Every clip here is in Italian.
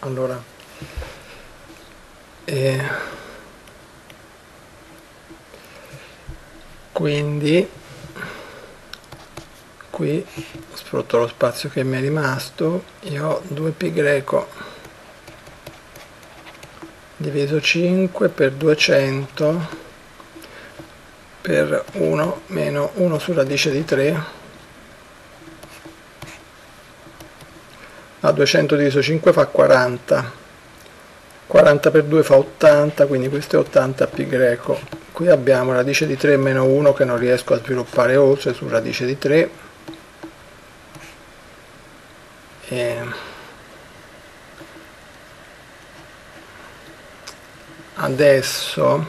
allora quindi qui sfrutto lo spazio che mi è rimasto, io ho 2π greco diviso 5 per 200 per 1 meno 1 su radice di 3, a 200 diviso 5 fa 40, 40 per 2 fa 80, quindi questo è 80π greco. Qui abbiamo radice di 3 meno 1 che non riesco a sviluppare oltre su radice di 3, adesso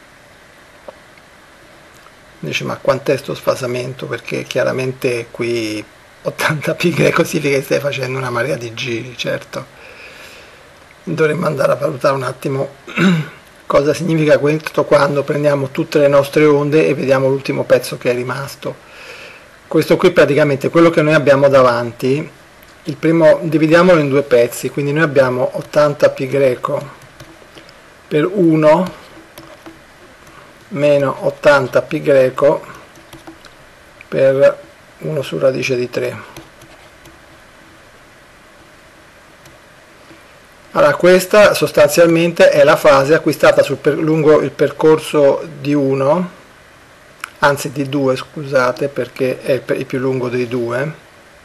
dice ma quant'è sto sfasamento, perché chiaramente qui 80π greco significa che stai facendo una marea di giri. Certo, dovremmo andare a valutare un attimo cosa significa questo quando prendiamo tutte le nostre onde e vediamo l'ultimo pezzo che è rimasto. Questo qui praticamente quello che noi abbiamo davanti, il primo dividiamolo in due pezzi, quindi noi abbiamo 80π greco per 1 meno 80π greco per 1 su radice di 3. Allora questa sostanzialmente è la fase acquistata lungo il percorso di 1, anzi di 2 scusate, perché è il più lungo dei due.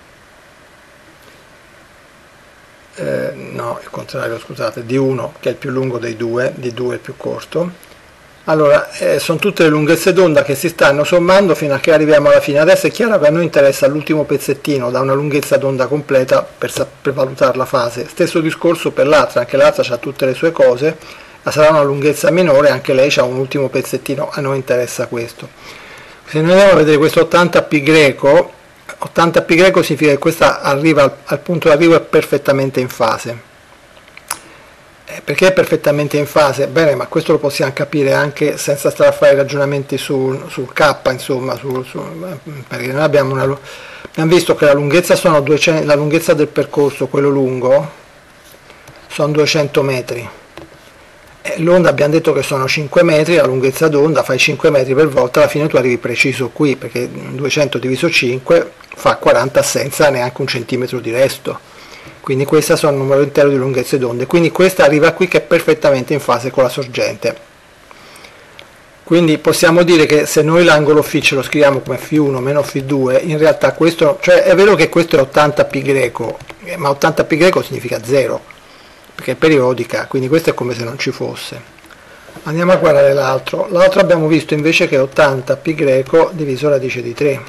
No, il contrario, scusate, di 1 che è il più lungo dei due, di 2 è il più corto. Allora, sono tutte le lunghezze d'onda che si stanno sommando fino a che arriviamo alla fine. Adesso è chiaro che a noi interessa l'ultimo pezzettino da una lunghezza d'onda completa per valutare la fase. Stesso discorso per l'altra, anche l'altra ha tutte le sue cose, ma sarà una lunghezza minore, anche lei ha un ultimo pezzettino, a noi interessa questo. Se noi andiamo a vedere questo 80π greco, 80π greco significa che questa arriva al punto d'arrivo è perfettamente in fase. Perché è perfettamente in fase? Bene, ma questo lo possiamo capire anche senza stare a fare ragionamenti sul K, insomma, perché noi abbiamo visto che la lunghezza sono 200, la lunghezza del percorso, quello lungo, sono 200 metri. L'onda abbiamo detto che sono 5 metri, la lunghezza d'onda fai 5 metri per volta, alla fine tu arrivi preciso qui, perché 200 diviso 5 fa 40 senza neanche un centimetro di resto. Quindi questo sono il numero intero di lunghezze d'onde, quindi questa arriva qui che è perfettamente in fase con la sorgente. Quindi possiamo dire che se noi l'angolo φ ce lo scriviamo come φ1 meno φ2, in realtà questo, cioè è vero che questo è 80π greco, ma 80π greco significa 0, perché è periodica, quindi questo è come se non ci fosse. Andiamo a guardare l'altro. L'altro abbiamo visto invece che è 80π greco diviso radice di 3.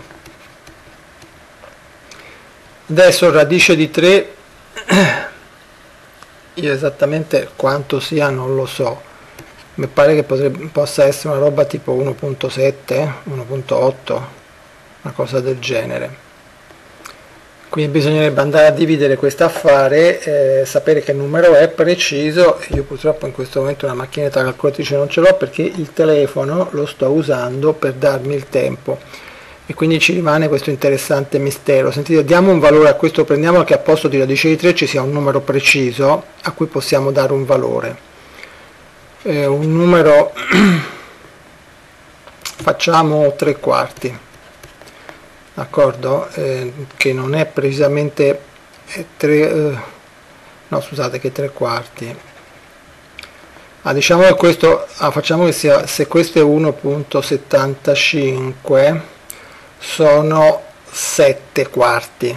Adesso radice di 3, io esattamente quanto sia non lo so, mi pare che possa essere una roba tipo 1.7, 1.8, una cosa del genere. Quindi bisognerebbe andare a dividere questo affare, sapere che numero è preciso. Io purtroppo in questo momento una macchinetta calcolatrice non ce l'ho perché il telefono lo sto usando per darmi il tempo. E quindi ci rimane questo interessante mistero. Sentite, diamo un valore a questo, prendiamo che a posto di radice di 3 ci sia un numero preciso a cui possiamo dare un valore. Un numero, facciamo 3/4, d'accordo? Che non è precisamente 3, no scusate, che 3/4. Diciamo che questo, facciamo che sia, se questo è 1.75, sono 7/4,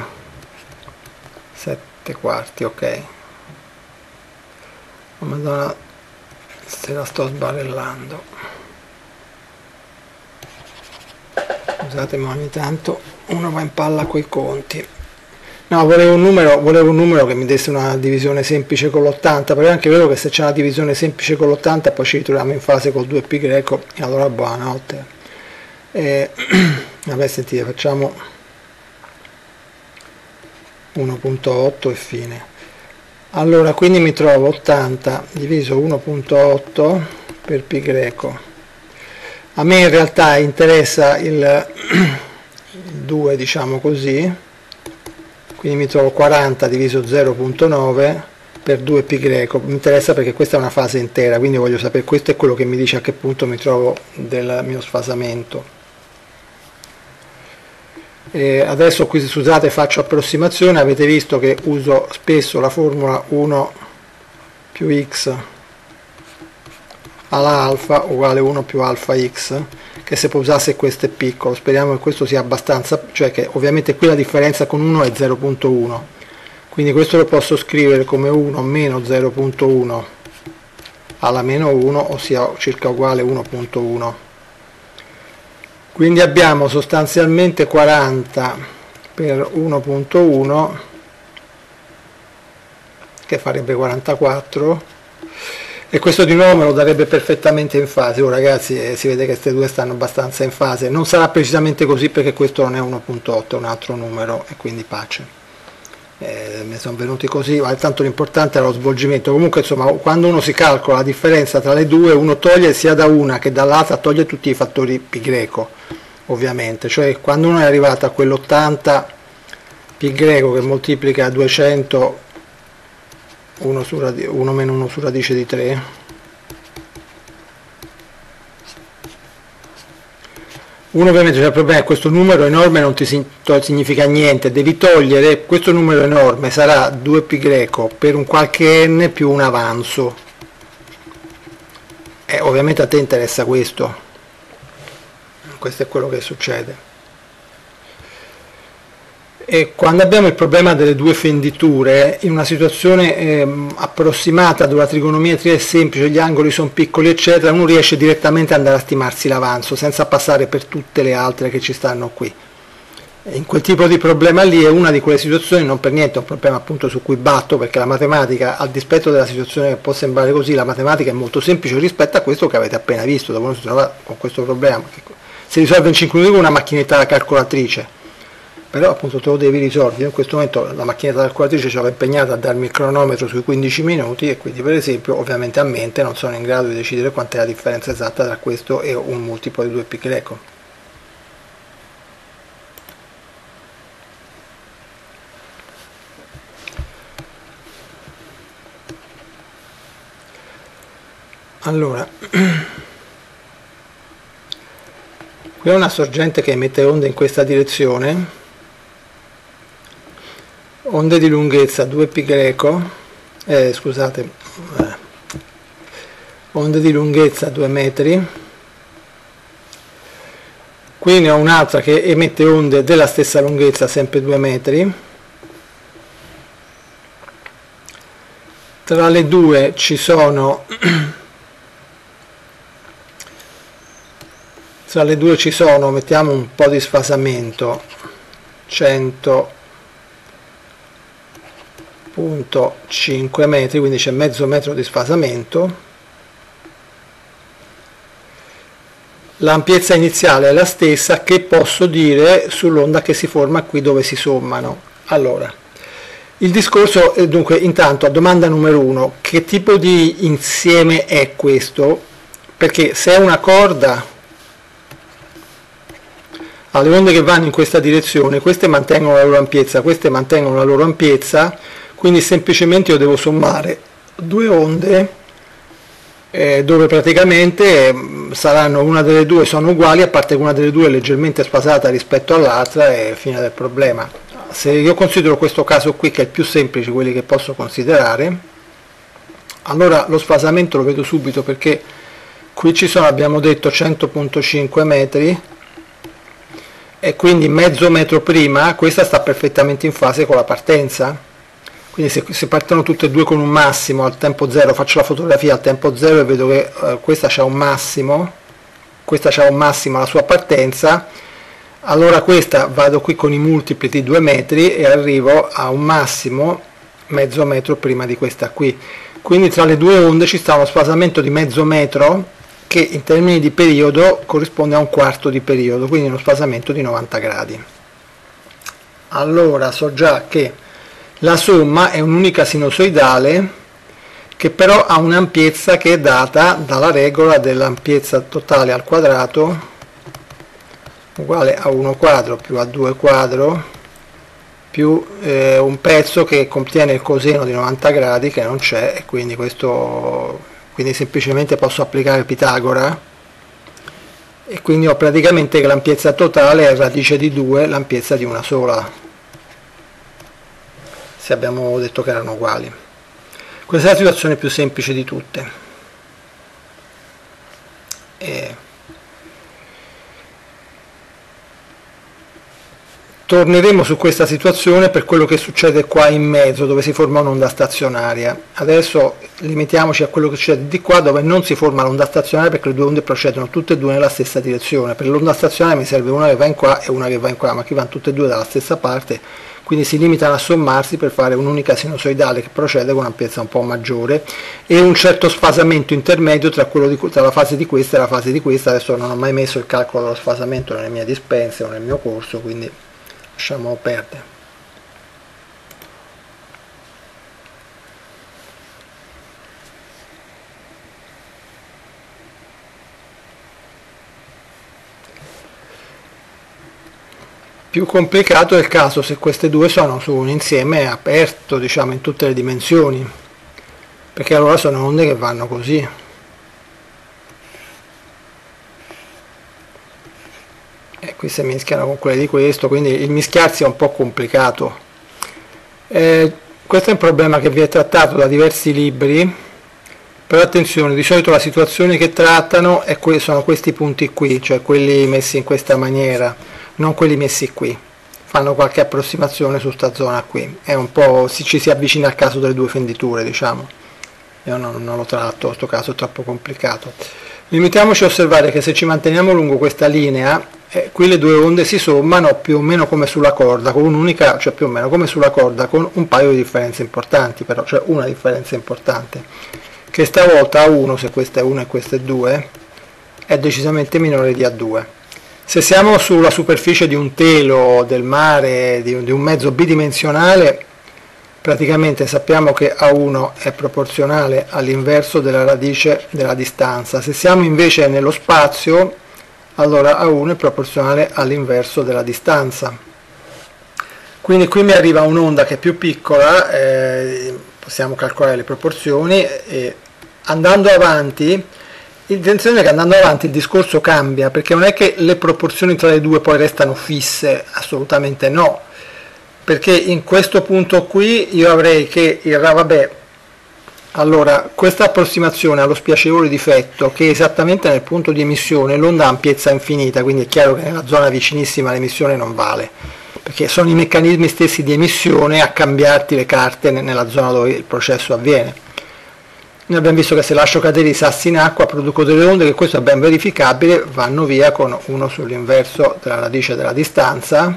7/4, ok. Oh, Madonna, se la sto sbarellando, scusate, ma ogni tanto uno va in palla coi conti. No, volevo un numero che mi desse una divisione semplice con l'80, però è anche vero che se c'è una divisione semplice con l'80 poi ci ritroviamo in fase col 2π greco e allora buonanotte. Vabbè, sentite, facciamo 1.8 e fine. Allora, quindi mi trovo 80 diviso 1.8 per π greco. A me in realtà interessa il 2, diciamo così, quindi mi trovo 40 diviso 0.9 per 2π, mi interessa perché questa è una fase intera, quindi voglio sapere, questo è quello che mi dice a che punto mi trovo del mio sfasamento. E adesso qui, scusate, faccio approssimazione, avete visto che uso spesso la formula 1 più x alla alfa uguale 1 più alfa x, che se può usare se questo è piccolo. Speriamo che questo sia abbastanza, cioè che ovviamente qui la differenza con 1 è 0.1, quindi questo lo posso scrivere come 1 meno 0.1 alla meno 1, ossia circa uguale 1.1. Quindi abbiamo sostanzialmente 40 per 1.1 che farebbe 44, e questo di nuovo me lo darebbe perfettamente in fase. Oh ragazzi, si vede che queste due stanno abbastanza in fase, non sarà precisamente così perché questo non è 1.8, è un altro numero, e quindi pace. Mi sono venuti così, ma tanto l'importante è lo svolgimento. Comunque insomma, quando uno si calcola la differenza tra le due, uno toglie sia da una che dall'altra, toglie tutti i fattori π, ovviamente, cioè quando uno è arrivato a quell'80 π che moltiplica 200 1 meno 1 su radice di 3, uno ovviamente c'è il problema che questo numero enorme non ti significa niente, devi togliere questo numero enorme, sarà 2π per un qualche n più un avanzo, e ovviamente a te interessa questo è quello che succede. E quando abbiamo il problema delle due fenditure, in una situazione approssimata dove la trigonometria è semplice, gli angoli sono piccoli eccetera, uno riesce direttamente ad andare a stimarsi l'avanzo senza passare per tutte le altre che ci stanno qui. E in quel tipo di problema lì è una di quelle situazioni, non per niente è un problema appunto su cui batto, perché la matematica, al dispetto della situazione che può sembrare così, la matematica è molto semplice rispetto a questo che avete appena visto, dove uno si trova con questo problema. Si risolve in 5 minuti con una macchinetta da calcolatrice, però appunto te lo devi risolvere. In questo momento la macchinetta calcolatrice ci aveva impegnata a darmi il cronometro sui 15 minuti, e quindi per esempio ovviamente a mente non sono in grado di decidere quant'è la differenza esatta tra questo e un multiplo di 2π. Allora, qui è una sorgente che emette onde in questa direzione, onde di lunghezza 2π, onde di lunghezza 2 metri, qui ne ho un'altra che emette onde della stessa lunghezza, sempre 2 metri, tra le due ci sono mettiamo un po' di sfasamento, 100.5 metri, quindi c'è mezzo metro di sfasamento. L'ampiezza iniziale è la stessa, che posso dire sull'onda che si forma qui dove si sommano. Allora, il discorso è dunque, intanto a domanda numero 1, che tipo di insieme è questo? Perché se è una corda, le onde che vanno in questa direzione, queste mantengono la loro ampiezza, queste mantengono la loro ampiezza, quindi semplicemente io devo sommare due onde dove praticamente saranno, una delle due sono uguali, a parte che una delle due è leggermente sfasata rispetto all'altra, e fine del problema. Se io considero questo caso qui, che è il più semplice, quelli che posso considerare, allora lo sfasamento lo vedo subito, perché qui ci sono, abbiamo detto, 100.5 metri, e quindi mezzo metro prima, questa sta perfettamente in fase con la partenza. Quindi se partono tutte e due con un massimo al tempo 0, faccio la fotografia al tempo 0 e vedo che questa c'ha un massimo, questa c'ha un massimo alla sua partenza, allora questa vado qui con i multipli di 2 metri e arrivo a un massimo mezzo metro prima di questa qui. Quindi tra le due onde ci sta uno sfasamento di mezzo metro, che in termini di periodo corrisponde a un quarto di periodo, quindi uno sfasamento di 90 gradi. Allora so già che la somma è un'unica sinusoidale, che però ha un'ampiezza che è data dalla regola dell'ampiezza totale al quadrato uguale a 1 quadro più a 2 quadro più un pezzo che contiene il coseno di 90 gradi che non c'è, e quindi semplicemente posso applicare Pitagora, e quindi ho praticamente che l'ampiezza totale è radice di 2 l'ampiezza di una sola, se abbiamo detto che erano uguali. Questa è la situazione più semplice di tutte. Torneremo su questa situazione per quello che succede qua in mezzo, dove si forma un'onda stazionaria. Adesso limitiamoci a quello che succede di qua, dove non si forma l'onda stazionaria, perché le due onde procedono tutte e due nella stessa direzione. Per l'onda stazionaria mi serve una che va in qua e una che va in qua, ma qui vanno tutte e due dalla stessa parte, quindi si limitano a sommarsi per fare un'unica sinusoidale che procede con un'ampiezza un po' maggiore e un certo sfasamento intermedio tra la fase di questa e la fase di questa. Adesso non ho mai messo il calcolo dello sfasamento nelle mie dispense o nel mio corso, quindi lasciamo perdere. Più complicato è il caso se queste due sono su un insieme aperto, diciamo, in tutte le dimensioni, perché allora sono onde che vanno così. E qui si mischiano con quelle di questo, quindi il mischiarsi è un po' complicato. Questo è un problema che vi è trattato da diversi libri, però attenzione, di solito la situazione che trattano sono questi punti qui, cioè quelli messi in questa maniera, non quelli messi qui. Fanno qualche approssimazione su sta zona qui, è un po', ci si avvicina al caso delle due fenditure, diciamo. Io non lo tratto, questo caso è troppo complicato. Limitiamoci a osservare che se ci manteniamo lungo questa linea, qui le due onde si sommano più o meno come sulla corda, con un'unica, cioè più o meno come sulla corda, con un paio di differenze importanti, però, cioè una differenza importante, che stavolta A1, se questa è 1 e questa è 2, è decisamente minore di A2. Se siamo sulla superficie di un telo, del mare, di un mezzo bidimensionale, praticamente sappiamo che A1 è proporzionale all'inverso della radice della distanza. Se siamo invece nello spazio, allora A1 è proporzionale all'inverso della distanza. Quindi qui mi arriva un'onda che è più piccola, possiamo calcolare le proporzioni, e andando avanti, l'intenzione è che andando avanti il discorso cambia, perché non è che le proporzioni tra le due poi restano fisse, assolutamente no, perché in questo punto qui io avrei che allora questa approssimazione ha lo spiacevole difetto che esattamente nel punto di emissione l'onda ha ampiezza infinita, quindi è chiaro che nella zona vicinissima l'emissione non vale, perché sono i meccanismi stessi di emissione a cambiarti le carte nella zona dove il processo avviene. Noi abbiamo visto che se lascio cadere i sassi in acqua produco delle onde, che questo è ben verificabile, vanno via con 1 sull'inverso della radice della distanza,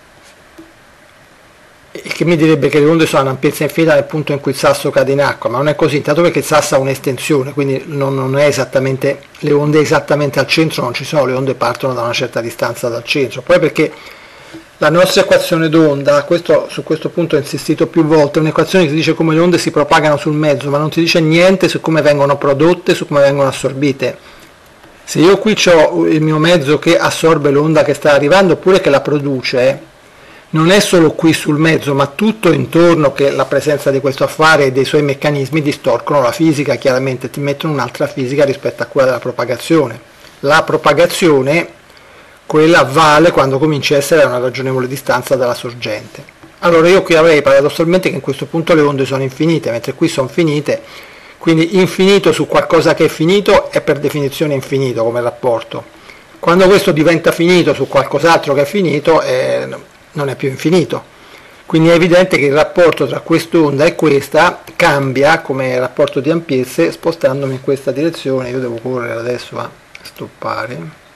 il che mi direbbe che le onde sono a ampiezza infinita nel punto in cui il sasso cade in acqua, ma non è così, intanto perché il sasso ha un'estensione, quindi non è esattamente, le onde esattamente al centro non ci sono, le onde partono da una certa distanza dal centro, poi perché la nostra equazione d'onda, su questo punto ho insistito più volte, è un'equazione che dice come le onde si propagano sul mezzo, ma non ti dice niente su come vengono prodotte, su come vengono assorbite. Se io qui ho il mio mezzo che assorbe l'onda che sta arrivando oppure che la produce, non è solo qui sul mezzo, ma tutto intorno che la presenza di questo affare e dei suoi meccanismi distorcono la fisica, chiaramente ti mettono un'altra fisica rispetto a quella della propagazione. La propagazione, quella vale quando comincia a essere a una ragionevole distanza dalla sorgente. Allora io qui avrei paradossalmente che in questo punto le onde sono infinite, mentre qui sono finite, quindi infinito su qualcosa che è finito è per definizione infinito come rapporto. Quando questo diventa finito su qualcos'altro che è finito, non è più infinito. Quindi è evidente che il rapporto tra quest'onda e questa cambia come rapporto di ampiezze spostandomi in questa direzione. Io devo correre adesso a stoppare.